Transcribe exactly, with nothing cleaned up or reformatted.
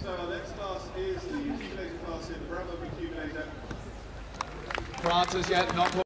So our next class is the Cubinator class in Bravo Cubinator. France as yet not